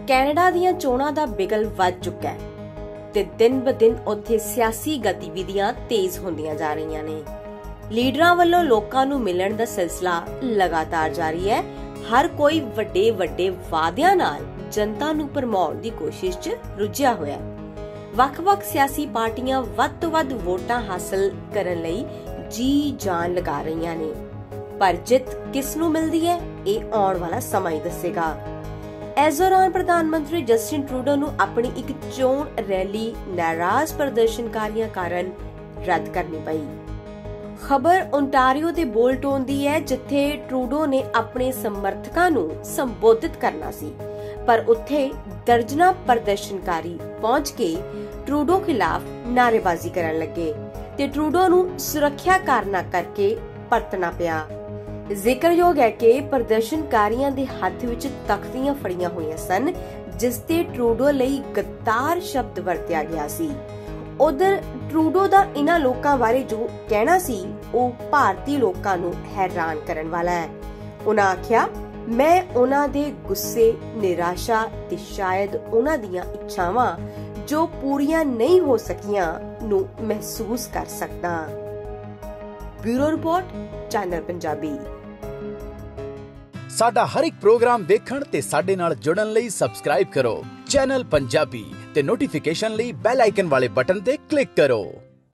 Canada ਦੀਆਂ ਚੋਣਾਂ ਦਾ ਬਿਗਲ ਵੱਧ ਚੁੱਕਾ ਹੈ ਤੇ ਦਿਨ ਬ ਦਿਨ ਉੱਥੇ ਸਿਆਸੀ ਗਤੀਵਿਧੀਆਂ ਤੇਜ਼ ਹੁੰਦੀਆਂ ਜਾ ਰਹੀਆਂ ਨੇ। ਲੀਡਰਾਂ ਵੱਲੋਂ ਲੋਕਾਂ ਨੂੰ ਮਿਲਣ ਦਾ ਸਿਲਸਿਲਾ ਲਗਾਤਾਰ ਜਾਰੀ ਹੈ। ਹਰ ਕੋਈ ਵੱਡੇ ਵੱਡੇ ਵਾਅਦਿਆਂ ਨਾਲ ਜਨਤਾ ਨੂੰ ਭਰਮਾਉਣ ਦੀ ਕੋਸ਼ਿਸ਼ 'ਚ ਰੁੱਝਿਆ ਹੋਇਆ ਹੈ। ਵੱਖ-ਵੱਖ ਸਿਆਸੀ ਪਾਰਟੀਆਂ ਵੱਧ ਤੋਂ ਵੱਧ ਵੋਟਾਂ ਹਾਸਲ ਕਰਨ ਲਈ ਜੀ ਜਾਨ ਲਗਾ ਰਹੀਆਂ ਨੇ, ਪਰ ਜਿੱਤ ਕਿਸ ਨੂੰ ਮਿਲਦੀ ਹੈ ਇਹ ਆਉਣ ਵਾਲਾ ਸਮਾਂ ਹੀ ਦੱਸੇਗਾ। ਇਸ ਦੌਰਾਨ ਪ੍ਰਧਾਨ ਮੰਤਰੀ ਜਸਟਿਨ ਟਰੂਡੋ ਨੂੰ ਆਪਣੀ ਇੱਕ ਚੋਣ ਰੈਲੀ ਨਾਰਾਜ਼ ਪ੍ਰਦਰਸ਼ਨਕਾਰੀਆਂ ਕਾਰਨ ਰੱਦ ਕਰਨੀ ਪਈ। ਖਬਰ ਓਨਟਾਰੀਓ ਦੇ ਬੋਲਟੋਨ ਦੀ ਹੈ, ਜਿੱਥੇ ਟਰੂਡੋ ਨੇ ਆਪਣੇ ਸਮਰਥਕਾਂ ਨੂੰ ਸੰਬੋਧਿਤ ਕਰਨਾ ਸੀ, ਪਰ ਉੱਥੇ ਦਰਜਨਾਂ ਪ੍ਰਦਰਸ਼ਨਕਾਰੀ ਪਹੁੰਚ ਕੇ ਟਰੂਡੋ ਖਿਲਾਫ ਨਾਅਰੇਬਾਜ਼ੀ ਕਰਨ ਲੱਗੇ ਤੇ ਟਰੂਡੋ ਨੂੰ ਸੁਰੱਖਿਆ ਕਾਰਨਾਂ ਕਰਕੇ ਪਰਤਣਾ ਪਿਆ। ਜ਼ਿਕਰਯੋਗ ਹੈ ਕਿ ਪ੍ਰਦਰਸ਼ਨਕਾਰੀਆਂ ਦੇ ਹੱਥ ਵਿੱਚ ਤਖਤੀਆਂ ਫੜੀਆਂ ਹੋਈਆਂ ਸਨ, ਜਿਸ ਤੇ ਟਰੂਡੋ ਲਈ ਗੱਦਾਰ ਸ਼ਬਦ ਵਰਤਿਆ ਗਿਆ ਸੀ। ਉਧਰ ਟਰੂਡੋ ਦਾ ਇਨ੍ਹਾਂ ਲੋਕਾਂ ਬਾਰੇ ਜੋ ਕਹਿਣਾ ਸੀ ਉਹ ਭਾਰਤੀ ਲੋਕਾਂ ਨੂੰ ਹੈਰਾਨ ਕਰਨ ਵਾਲਾ ਹੈ। ਉਹਨਾਂ ਆਖਿਆ, ਮੈਂ ਉਹਨਾਂ ਦੇ ਗੁੱਸੇ, ਨਿਰਾਸ਼ਾ ਤੇ ਸ਼ਾਇਦ ਉਹਨਾਂ ਦੀਆਂ ਇੱਛਾਵਾਂ ਜੋ ਪੂਰੀਆਂ ਨਹੀਂ ਹੋ ਸਕੀਆਂ ਨੂੰ ਮਹਿਸੂਸ ਕਰ ਸਕਦਾ। Bureau report, channel Punjabi. ਸਾਡਾ ਹਰ ਇੱਕ ਪ੍ਰੋਗਰਾਮ ਦੇਖਣ ਤੇ ਸਾਡੇ ਨਾਲ ਜੁੜਨ ਲਈ ਸਬਸਕ੍ਰਾਈਬ ਕਰੋ ਚੈਨਲ ਪੰਜਾਬੀ ਤੇ ਨੋਟੀਫਿਕੇਸ਼ਨ ਲਈ ਬੈਲ ਆਈਕਨ ਵਾਲੇ ਬਟਨ ਤੇ ਕਲਿੱਕ ਕਰੋ।